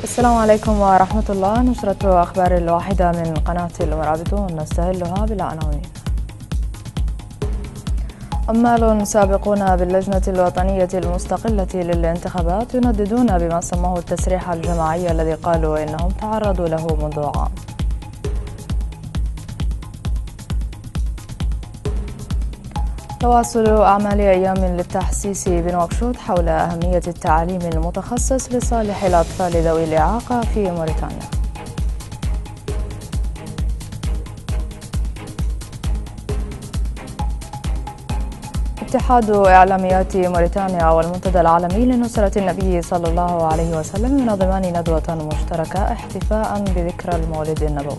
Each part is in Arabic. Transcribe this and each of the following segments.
السلام عليكم ورحمة الله. نشرة أخبار الواحدة من قناة المرابطون نستهلها بالعناوين. عمال سابقون باللجنة الوطنية المستقلة للانتخابات ينددون بما سموه التسريح الجماعي الذي قالوا إنهم تعرضوا له منذ عام. تواصل أعمال أيام للتحسيس بنواكشوط حول أهمية التعليم المتخصص لصالح الأطفال ذوي الإعاقة في موريتانيا. اتحاد إعلاميات موريتانيا والمنتدى العالمي لنصرة النبي صلى الله عليه وسلم ينظمان ندوة مشتركة احتفاء بذكرى المولد النبوي.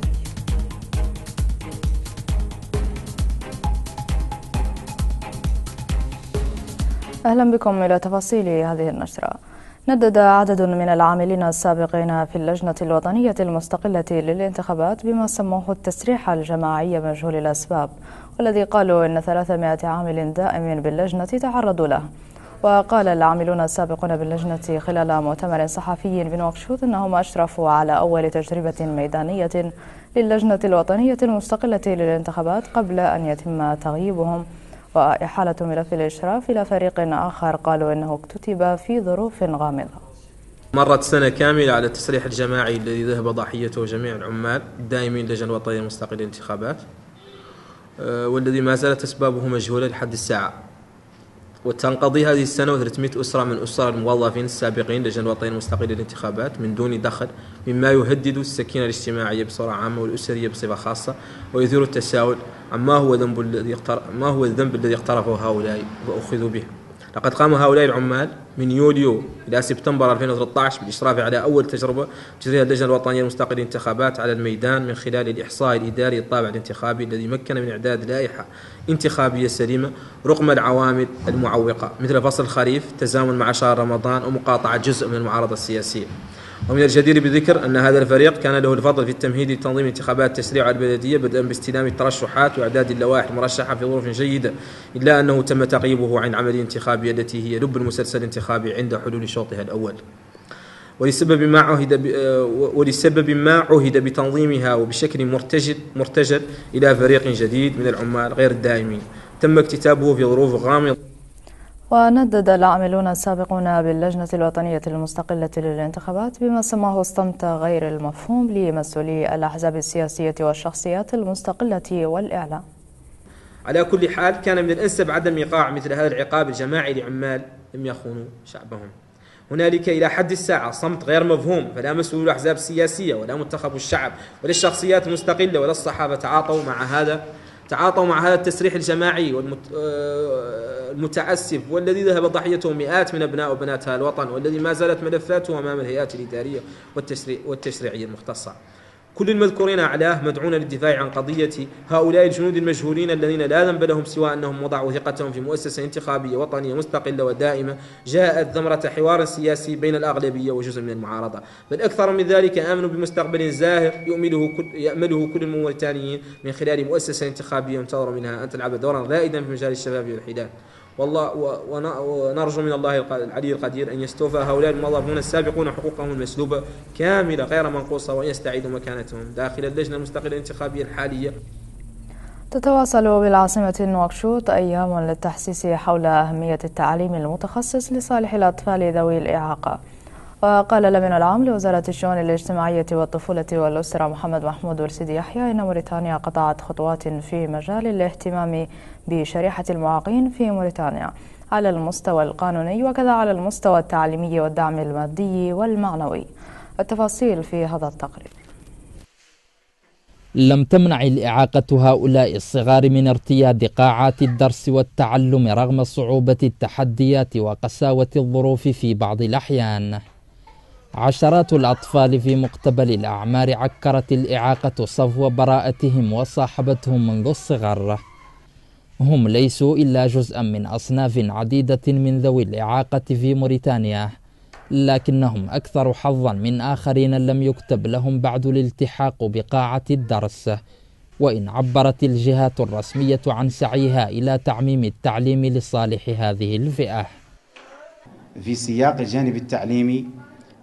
أهلا بكم إلى تفاصيل هذه النشرة. ندد عدد من العاملين السابقين في اللجنة الوطنية المستقلة للانتخابات بما سموه التسريح الجماعي مجهول الأسباب، والذي قالوا إن 300 عامل دائم باللجنة تعرضوا له. وقال العاملون السابقون باللجنة خلال مؤتمر صحفي بنواكشوط أنهم أشرفوا على أول تجربة ميدانية للجنة الوطنية المستقلة للانتخابات قبل أن يتم تغييبهم وإحالة ملف الإشراف إلى فريق آخر قالوا إنه اكتتب في ظروف غامضة. مرت سنة كاملة على التسريح الجماعي الذي ذهب ضحيته جميع العمال الدائمين للجنة الوطنية المستقلة للانتخابات، والذي ما زالت أسبابه مجهولة لحد الساعة. وتنقضي هذه السنة و300 أسرة من أسر الموظفين السابقين للجنة الوطنية المستقلة للانتخابات من دون دخل، مما يهدد السكينة الاجتماعية بصورة عامة والأسرية بصفة خاصة، ويثير التساؤل عن ما هو الذنب الذي اقترفه هؤلاء وأخذوا به. لقد قام هؤلاء العمال من يوليو إلى سبتمبر 2013 بالإشراف على أول تجربة تجريها اللجنة الوطنية المستقلة للانتخابات على الميدان من خلال الإحصاء الإداري الطابع الانتخابي الذي مكن من إعداد لائحة انتخابية سليمة رغم العوامل المعوقة مثل فصل الخريف، تزامن مع شهر رمضان، ومقاطعة جزء من المعارضة السياسية. ومن الجدير بالذكر أن هذا الفريق كان له الفضل في التمهيد لتنظيم انتخابات التشريع البلدية بدءا باستلام الترشحات وإعداد اللوائح المرشحة في ظروف جيدة، إلا أنه تم تغييبه عن العملية الانتخابية التي هي لب المسلسل الانتخابي عند حلول شوطها الأول، ولسبب ما عهد بتنظيمها وبشكل مرتجل إلى فريق جديد من العمال غير الدائمين تم اكتتابه في ظروف غامضة. وندد العاملون السابقون باللجنة الوطنية المستقلة للانتخابات بما سماه الصمت غير المفهوم لمسؤولي الأحزاب السياسية والشخصيات المستقلة والإعلام. على كل حال، كان من الأنسب عدم إيقاع مثل هذا العقاب الجماعي لعمال لم يخونوا شعبهم. هنالك إلى حد الساعة صمت غير مفهوم، فلا مسؤول الأحزاب السياسية ولا منتخب الشعب ولا الشخصيات المستقلة ولا الصحافة تعاطوا مع هذا التسريح الجماعي المتعسف، والذي ذهب ضحيته مئات من أبناء وبنات هذا الوطن، والذي ما زالت ملفاته أمام الهيئات الإدارية والتشريعية المختصة. كل المذكورين أعلاه مدعون للدفاع عن قضية هؤلاء الجنود المجهولين الذين لا ذنب لهم سوى أنهم وضعوا ثقتهم في مؤسسة انتخابية وطنية مستقلة ودائمة جاءت ثمرة حوار سياسي بين الأغلبية وجزء من المعارضة، بل أكثر من ذلك آمنوا بمستقبل زاهر يأمله كل الموريتانيين من خلال مؤسسة انتخابية ينتظر منها أن تلعب دورا رائدا في مجال الشباب والحداد. والله ونرجو من الله العلي القدير أن يستوفى هؤلاء الموظفون السابقون حقوقهم المسلوبة كاملة غير منقوصة، وأن يستعيدوا مكانتهم داخل اللجنة المستقلة الانتخابية الحالية. تتواصل بالعاصمة نواكشوط أيام للتحسيس حول أهمية التعليم المتخصص لصالح الأطفال ذوي الإعاقة. وقال الأمين العام لوزارة الشؤون الاجتماعية والطفولة والأسرة محمد محمود ولسيدي يحيى إن موريتانيا قطعت خطوات في مجال الاهتمام بشريحة المعاقين في موريتانيا على المستوى القانوني وكذا على المستوى التعليمي والدعم المادي والمعنوي. التفاصيل في هذا التقرير. لم تمنع الإعاقة هؤلاء الصغار من ارتياد قاعات الدرس والتعلم رغم صعوبة التحديات وقساوة الظروف في بعض الأحيان. عشرات الأطفال في مقتبل الأعمار عكرت الإعاقة صفو براءتهم وصاحبتهم منذ الصغر. هم ليسوا إلا جزءا من أصناف عديدة من ذوي الإعاقة في موريتانيا، لكنهم أكثر حظا من آخرين لم يكتب لهم بعد الالتحاق بقاعة الدرس، وإن عبرت الجهات الرسمية عن سعيها إلى تعميم التعليم لصالح هذه الفئة. في سياق الجانب التعليمي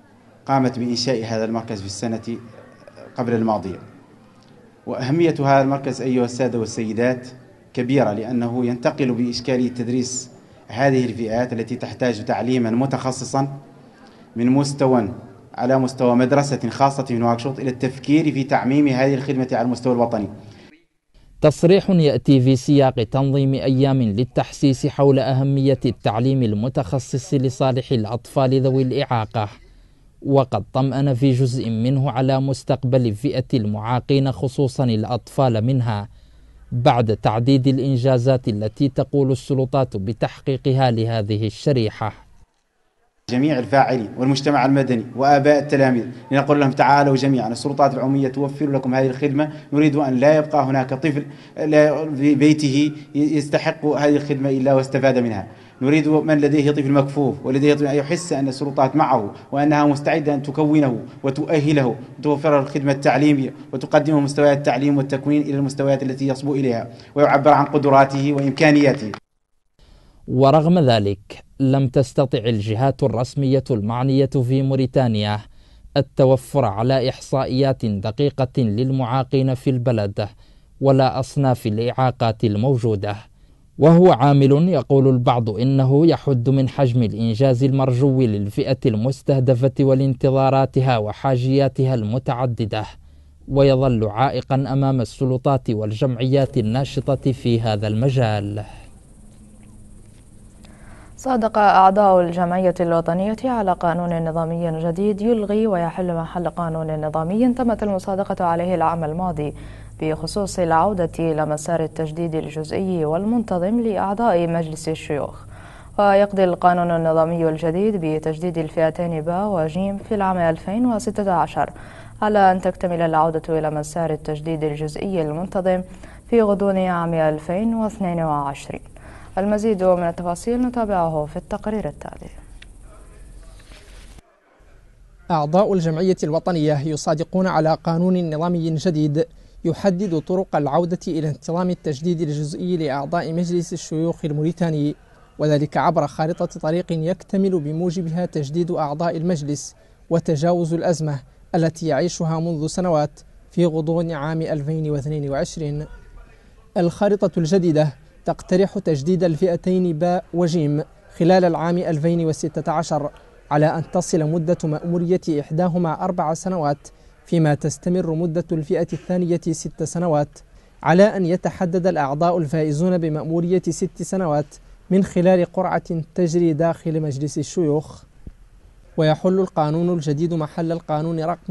قامت بإنشاء هذا المركز في السنة قبل الماضية. وأهمية هذا المركز أيها السادة والسيدات كبيرة، لأنه ينتقل بإشكالية تدريس هذه الفئات التي تحتاج تعليما متخصصا من مستوى على مستوى مدرسة خاصة في نواكشوط إلى التفكير في تعميم هذه الخدمة على المستوى الوطني. تصريح يأتي في سياق تنظيم أيام للتحسيس حول أهمية التعليم المتخصص لصالح الأطفال ذوي الإعاقة، وقد طمأن في جزء منه على مستقبل فئة المعاقين خصوصا الأطفال منها، بعد تعديد الإنجازات التي تقول السلطات بتحقيقها لهذه الشريحة. جميع الفاعلين والمجتمع المدني وآباء التلاميذ لنقول لهم تعالوا جميعا، السلطات العمومية توفر لكم هذه الخدمة، نريد أن لا يبقى هناك طفل في بيته يستحق هذه الخدمة إلا واستفاد منها. نريد من لديه طفل مكفوف ولديه طفل أن يحس أن السلطات معه وأنها مستعدة أن تكونه وتؤهله وتوفر الخدمة التعليمية وتقدم مستويات التعليم والتكوين إلى المستويات التي يصبو إليها ويعبر عن قدراته وإمكانياته. ورغم ذلك لم تستطع الجهات الرسمية المعنية في موريتانيا التوفر على إحصائيات دقيقة للمعاقين في البلد ولا أصناف الإعاقات الموجودة، وهو عامل يقول البعض إنه يحد من حجم الإنجاز المرجو للفئة المستهدفة والانتظاراتها وحاجياتها المتعددة، ويظل عائقا أمام السلطات والجمعيات الناشطة في هذا المجال. صادق أعضاء الجمعية الوطنية على قانون نظامي جديد يلغي ويحل محل قانون نظامي تمت المصادقة عليه العام الماضي بخصوص العودة إلى مسار التجديد الجزئي والمنتظم لأعضاء مجلس الشيوخ. ويقضي القانون النظامي الجديد بتجديد الفئتين باء وجيم في العام 2016 على أن تكتمل العودة إلى مسار التجديد الجزئي المنتظم في غضون عام 2022. المزيد من التفاصيل نتابعه في التقرير التالي. أعضاء الجمعية الوطنية يصادقون على قانون نظامي جديد يحدد طرق العودة إلى انتظام التجديد الجزئي لأعضاء مجلس الشيوخ الموريتاني، وذلك عبر خارطة طريق يكتمل بموجبها تجديد أعضاء المجلس وتجاوز الأزمة التي يعيشها منذ سنوات في غضون عام 2022. الخارطة الجديدة تقترح تجديد الفئتين باء وجيم خلال العام 2016 على أن تصل مدة مأمورية إحداهما 4 سنوات، فيما تستمر مدة الفئة الثانية 6 سنوات، على أن يتحدد الأعضاء الفائزون بمأمورية 6 سنوات من خلال قرعة تجري داخل مجلس الشيوخ. ويحل القانون الجديد محل القانون رقم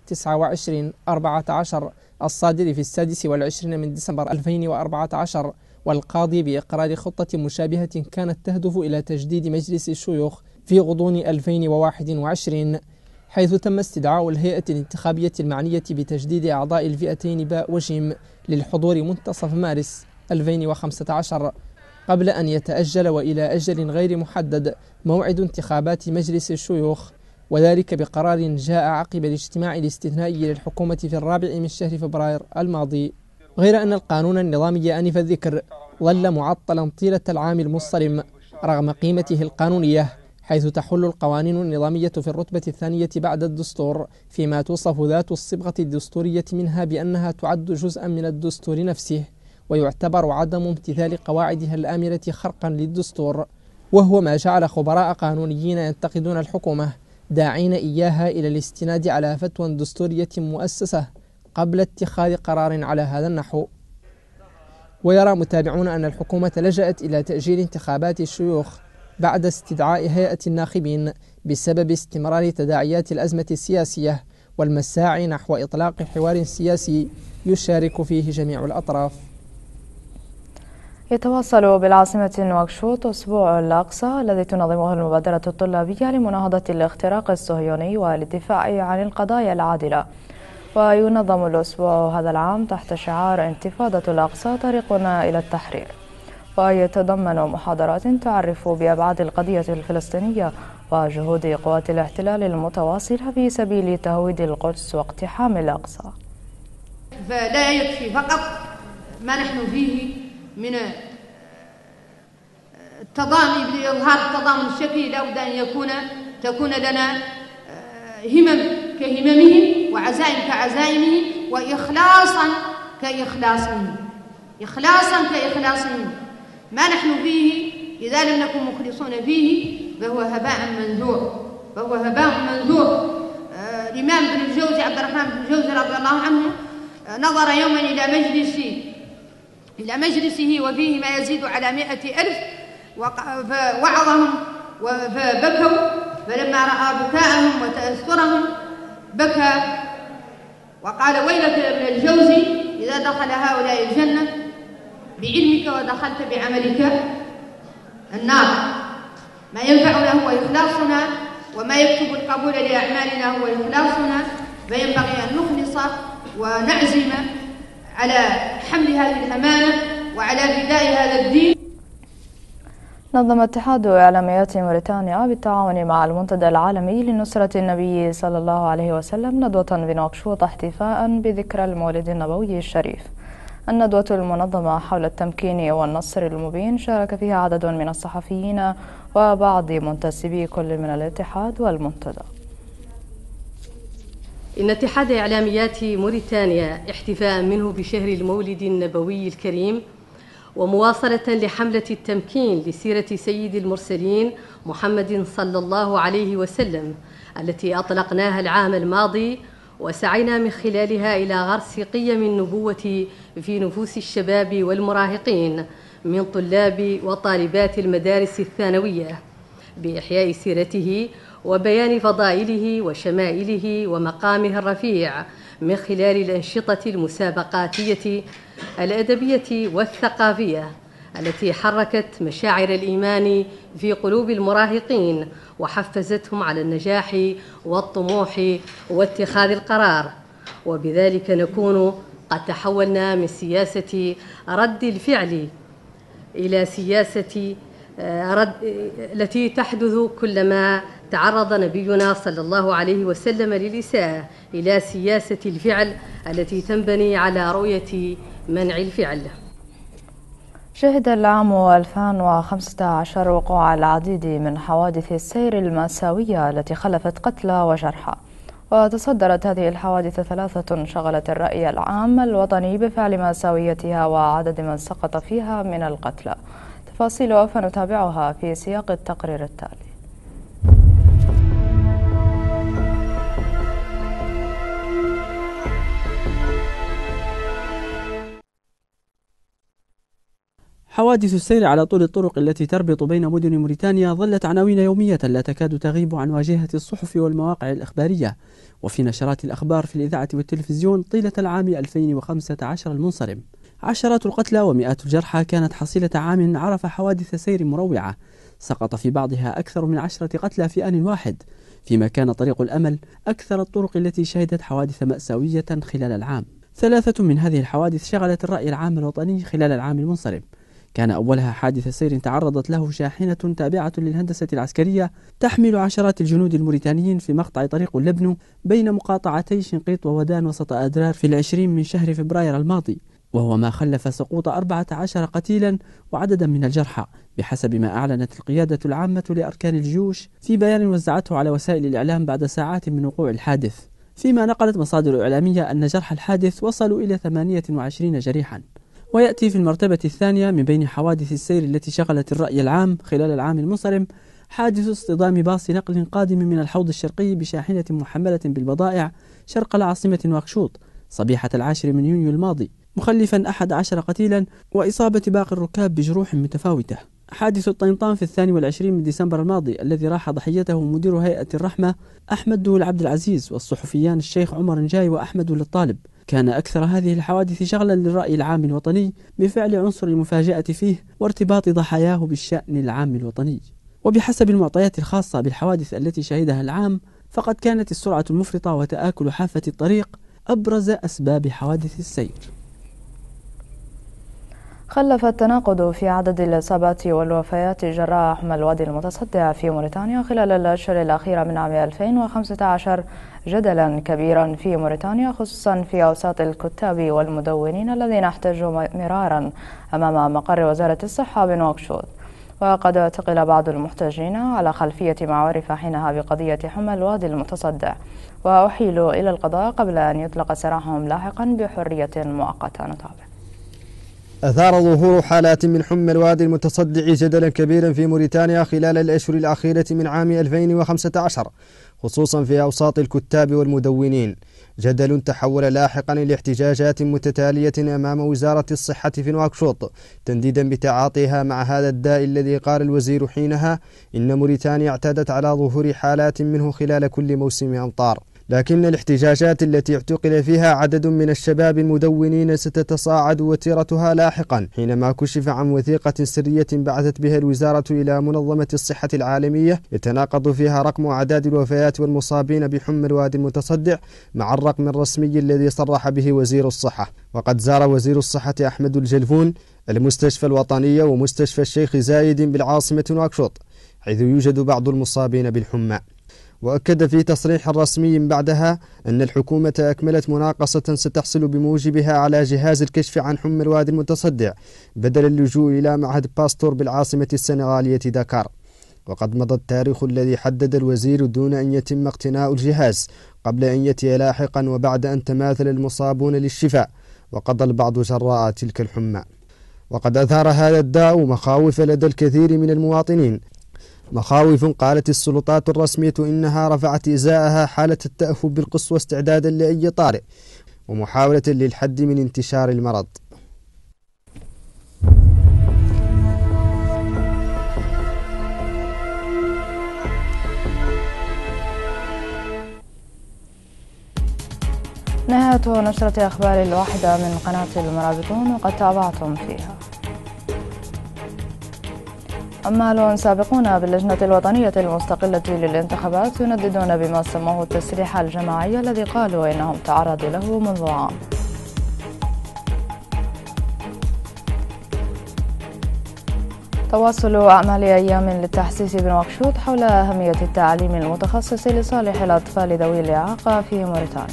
029/14 الصادر في 26 من ديسمبر 2014 والقاضي بإقرار خطة مشابهة كانت تهدف إلى تجديد مجلس الشيوخ في غضون 2021، حيث تم استدعاء الهيئة الانتخابية المعنية بتجديد أعضاء الفئتين باء وجيم للحضور منتصف مارس 2015 قبل أن يتأجل وإلى أجل غير محدد موعد انتخابات مجلس الشيوخ، وذلك بقرار جاء عقب الاجتماع الاستثنائي للحكومة في 4 من شهر فبراير الماضي. غير أن القانون النظامي آنف الذكر ظل معطلا طيلة العام المنصرم رغم قيمته القانونية، حيث تحل القوانين النظامية في الرتبة الثانية بعد الدستور، فيما توصف ذات الصبغة الدستورية منها بأنها تعد جزءا من الدستور نفسه، ويعتبر عدم امتثال قواعدها الآمرة خرقا للدستور، وهو ما جعل خبراء قانونيين ينتقدون الحكومة داعين إياها إلى الاستناد على فتوى دستورية مؤسسة قبل اتخاذ قرار على هذا النحو. ويرى متابعون أن الحكومة لجأت إلى تأجيل انتخابات الشيوخ بعد استدعاء هيئة الناخبين بسبب استمرار تداعيات الأزمة السياسية والمساعي نحو إطلاق حوار سياسي يشارك فيه جميع الأطراف. يتواصل بالعاصمة نواكشوط أسبوع الأقصى الذي تنظمه المبادرة الطلابية لمناهضة الاختراق الصهيوني والدفاع عن القضايا العادلة. وينظم الأسبوع هذا العام تحت شعار انتفاضة الأقصى طريقنا إلى التحرير، ويتضمن محاضرات تعرف بأبعاد القضية الفلسطينية وجهود قوات الاحتلال المتواصلة في سبيل تهويد القدس واقتحام الأقصى. فلا يكفي فقط ما نحن فيه من التضامن، لإظهار التضامن الشكلي لا بد أن تكون لنا همم كهممهم وعزائم كعزائمهم وإخلاصا كإخلاصهم، إخلاصا كإخلاصهم. ما نحن فيه إذا لم نكن مخلصون فيه فهو هباء منثور، فهو هباء منثور. الإمام ابن الجوزي عبد الرحمن بن الجوزي رضي الله عنه نظر يوما إلى مجلسه وفيه ما يزيد على 100,000 فوعظهم فبكوا، فلما رأى بكاءهم وتأثرهم بكى وقال: ويلك يا ابن الجوزي إذا دخل هؤلاء الجنة بعلمك ودخلت بعملك النار. ما ينفعنا هو إخلاصنا، وما يكتب القبول لأعمالنا هو إخلاصنا، فينبغي أن نخلص ونعزم على حمل هذه الأمانة وعلى فداء هذا الدين. نظم اتحاد إعلاميات موريتانيا بالتعاون مع المنتدى العالمي لنصرة النبي صلى الله عليه وسلم ندوة بنواكشوط احتفاء بذكرى المولد النبوي الشريف. الندوة المنظمة حول التمكين والنصر المبين شارك فيها عدد من الصحفيين وبعض منتسبي كل من الاتحاد والمنتدى. إن اتحاد إعلاميات موريتانيا احتفاء منه بشهر المولد النبوي الكريم ومواصلة لحملة التمكين لسيرة سيد المرسلين محمد صلى الله عليه وسلم التي أطلقناها العام الماضي، وسعينا من خلالها إلى غرس قيم النبوة في نفوس الشباب والمراهقين من طلاب وطالبات المدارس الثانوية، بإحياء سيرته وبيان فضائله وشمائله ومقامه الرفيع من خلال الأنشطة المسابقاتية الأدبية والثقافية التي حركت مشاعر الإيمان في قلوب المراهقين وحفزتهم على النجاح والطموح واتخاذ القرار. وبذلك نكون قد تحولنا من سياسة رد الفعل إلى سياسة التي تحدث كلما تعرض نبينا صلى الله عليه وسلم للإساءة، إلى سياسة الفعل التي تنبني على رؤية منع الفعل. شهد العام 2015 وقوع العديد من حوادث السير المأساوية التي خلفت قتلى وجرحى، وتصدرت هذه الحوادث 3 شغلت الرأي العام الوطني بفعل مأساويتها وعدد من سقط فيها من القتلى. تفاصيلها فنتابعها في سياق التقرير التالي. حوادث السير على طول الطرق التي تربط بين مدن موريتانيا ظلت عناوين يومية لا تكاد تغيب عن واجهة الصحف والمواقع الإخبارية وفي نشرات الأخبار في الإذاعة والتلفزيون طيلة العام 2015 المنصرم. عشرات القتلى ومئات الجرحى كانت حصيلة عام عرف حوادث سير مروعة، سقط في بعضها أكثر من 10 قتلى في آن واحد، فيما كان طريق الأمل أكثر الطرق التي شهدت حوادث مأساوية خلال العام. 3 من هذه الحوادث شغلت الرأي العام الوطني خلال العام المنصرم. كان أولها حادث سير تعرضت له شاحنة تابعة للهندسة العسكرية تحمل عشرات الجنود الموريتانيين في مقطع طريق اللبنو بين مقاطعتي شنقيط وودان وسط أدرار في 20 من شهر فبراير الماضي، وهو ما خلف سقوط 14 قتيلا وعددا من الجرحى بحسب ما أعلنت القيادة العامة لأركان الجيوش في بيان وزعته على وسائل الإعلام بعد ساعات من وقوع الحادث، فيما نقلت مصادر إعلامية أن جرحى الحادث وصلوا إلى 28 جريحا. ويأتي في المرتبة الثانية من بين حوادث السير التي شغلت الرأي العام خلال العام المنصرم حادث اصطدام باص نقل قادم من الحوض الشرقي بشاحنة محملة بالبضائع شرق العاصمة نواكشوط صبيحة 10 من يونيو الماضي، مخلفا 11 قتيلا وإصابة باقي الركاب بجروح متفاوتة. حادث الطينطان في 22 من ديسمبر الماضي الذي راح ضحيته مدير هيئة الرحمة أحمد دول عبد العزيز والصحفيان الشيخ عمر نجاي وأحمد للطالب، كان أكثر هذه الحوادث شغلا للرأي العام الوطني بفعل عنصر المفاجأة فيه وارتباط ضحاياه بالشأن العام الوطني. وبحسب المعطيات الخاصة بالحوادث التي شهدها العام فقد كانت السرعة المفرطة وتآكل حافة الطريق أبرز أسباب حوادث السير. خلف التناقض في عدد الإصابات والوفيات جراء حمى الوادي المتصدع في موريتانيا خلال الأشهر الأخيرة من عام 2015 جدلا كبيرا في موريتانيا، خصوصا في أوساط الكتاب والمدونين الذين احتجوا مرارا أمام مقر وزارة الصحة بنواكشوط. وقد اعتقل بعض المحتجين على خلفية ما عرف حينها بقضية حمى الوادي المتصدع، وأحيلوا إلى القضاء قبل أن يطلق سراحهم لاحقا بحرية مؤقتة. نتابع. أثار ظهور حالات من حمى الوادي المتصدع جدلا كبيرا في موريتانيا خلال الأشهر الأخيرة من عام 2015، خصوصا في أوساط الكتاب والمدونين، جدل تحول لاحقا إلى احتجاجات متتالية أمام وزارة الصحة في نواكشوط تنديدا بتعاطيها مع هذا الداء الذي قال الوزير حينها إن موريتانيا اعتادت على ظهور حالات منه خلال كل موسم أمطار. لكن الاحتجاجات التي اعتقل فيها عدد من الشباب المدونين ستتصاعد وتيرتها لاحقا حينما كشف عن وثيقة سرية بعثت بها الوزارة إلى منظمة الصحة العالمية يتناقض فيها رقم أعداد الوفيات والمصابين بحمى الوادي المتصدع مع الرقم الرسمي الذي صرح به وزير الصحة. وقد زار وزير الصحة أحمد الجلفون المستشفى الوطني ومستشفى الشيخ زايد بالعاصمة نواكشوط حيث يوجد بعض المصابين بالحمى، وأكد في تصريح رسمي بعدها أن الحكومة أكملت مناقصة ستحصل بموجبها على جهاز الكشف عن حمى الوادي المتصدع بدل اللجوء إلى معهد باستور بالعاصمة السنغالية داكار. وقد مضى التاريخ الذي حدد الوزير دون أن يتم اقتناء الجهاز قبل أن يأتي لاحقا وبعد أن تماثل المصابون للشفاء وقضى البعض جراء تلك الحمى. وقد أثار هذا الداء مخاوف لدى الكثير من المواطنين، مخاوف قالت السلطات الرسمية إنها رفعت إزاءها حالة التأهب بالقسوة استعدادا لأي طارئ ومحاولة للحد من انتشار المرض. نهاية نشرة أخبار الواحدة من قناة المرابطون، وقد تابعتم فيها عمال سابقون باللجنة الوطنية المستقلة للانتخابات ينددون بما سموه التسريح الجماعي الذي قالوا إنهم تعرضوا له منذ عام. تواصل أعمال أيام للتحسيس بنواكشوط حول أهمية التعليم المتخصص لصالح الأطفال ذوي الإعاقة في موريتانيا.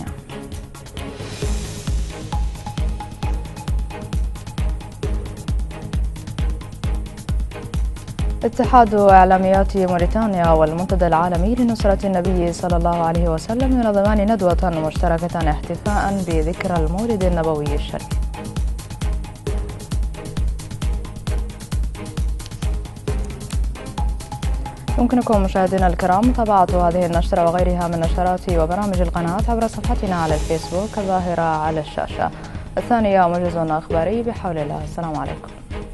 اتحاد إعلاميات موريتانيا والمنتدى العالمي لنصرة النبي صلى الله عليه وسلم ينظمان ندوة مشتركة احتفاء بذكرى المولد النبوي الشريف. يمكنكم مشاهدينا الكرام متابعة هذه النشرة وغيرها من نشرات وبرامج القناة عبر صفحتنا على الفيسبوك الظاهرة على الشاشة. الثانية موجز أخباري بحول الله. السلام عليكم.